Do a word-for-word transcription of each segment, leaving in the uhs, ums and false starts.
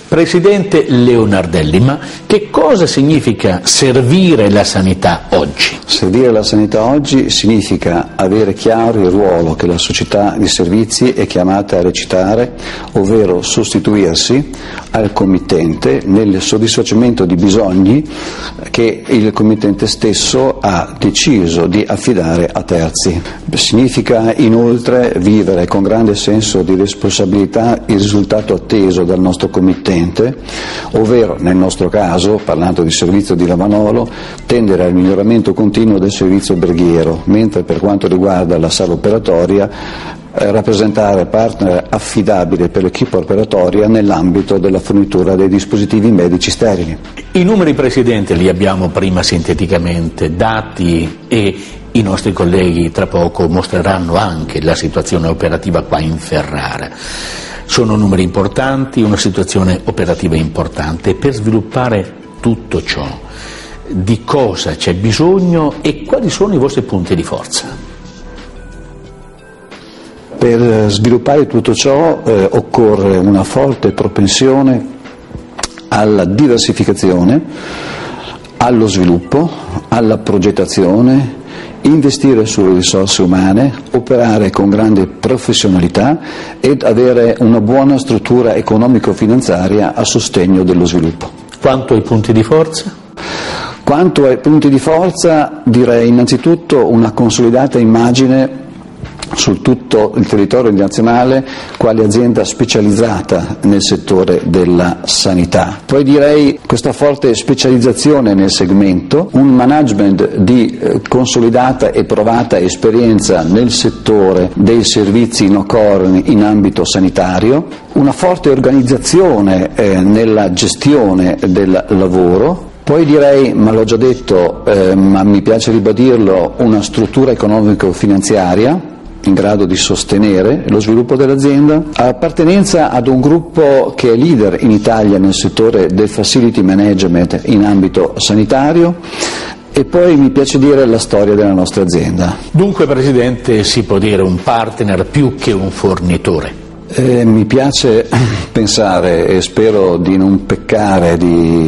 Presidente Leonardelli, ma che cosa significa servire la sanità oggi? Servire la sanità oggi significa avere chiaro il ruolo che la società di servizi è chiamata a recitare, ovvero sostituirsi al committente nel soddisfacimento di bisogni che il committente stesso ha deciso di affidare a terzi. Significa inoltre vivere con grande senso di responsabilità il risultato atteso dal nostro committente, ovvero nel nostro caso, parlando di servizio di Lavanolo, tendere al miglioramento continuo del servizio alberghiero, mentre per quanto riguarda la sala operatoria eh, rappresentare partner affidabile per l'equipe operatoria nell'ambito della fornitura dei dispositivi medici sterili. I numeri, Presidente, li abbiamo prima sinteticamente dati e i nostri colleghi tra poco mostreranno anche la situazione operativa qua in Ferrara. Sono numeri importanti, una situazione operativa importante. Per sviluppare tutto ciò, di cosa c'è bisogno e quali sono i vostri punti di forza? Per sviluppare tutto ciò eh, occorre una forte propensione alla diversificazione, allo sviluppo, alla progettazione, investire sulle risorse umane, operare con grande professionalità ed avere una buona struttura economico-finanziaria a sostegno dello sviluppo. Quanto ai punti di forza? Quanto ai punti di forza, direi innanzitutto una consolidata immagine su tutto il territorio nazionale quale azienda specializzata nel settore della sanità. Poi direi questa forte specializzazione nel segmento, un management di eh, consolidata e provata esperienza nel settore dei servizi no core in ambito sanitario, una forte organizzazione eh, nella gestione del lavoro. Poi direi, ma l'ho già detto, eh, ma mi piace ribadirlo, una struttura economico-finanziaria in grado di sostenere lo sviluppo dell'azienda, appartenenza ad un gruppo che è leader in Italia nel settore del facility management in ambito sanitario e poi mi piace dire la storia della nostra azienda. Dunque, Presidente, si può dire un partner più che un fornitore? Eh, mi piace pensare, e spero di non peccare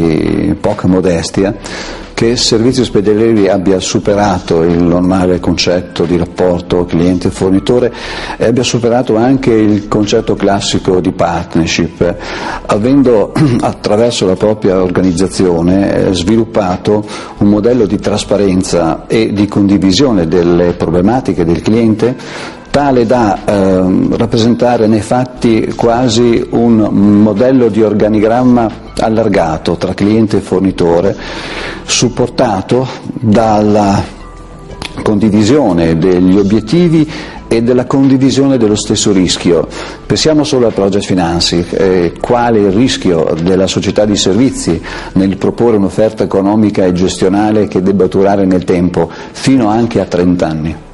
di poca modestia, che il servizio ospedalieri abbia superato il normale concetto di rapporto cliente-fornitore e abbia superato anche il concetto classico di partnership, avendo attraverso la propria organizzazione sviluppato un modello di trasparenza e di condivisione delle problematiche del cliente tale da eh, rappresentare nei fatti quasi un modello di organigramma allargato tra cliente e fornitore, supportato dalla condivisione degli obiettivi e della condivisione dello stesso rischio. Pensiamo solo al project financing, eh, quale il rischio della società di servizi nel proporre un'offerta economica e gestionale che debba durare nel tempo, fino anche a trenta anni.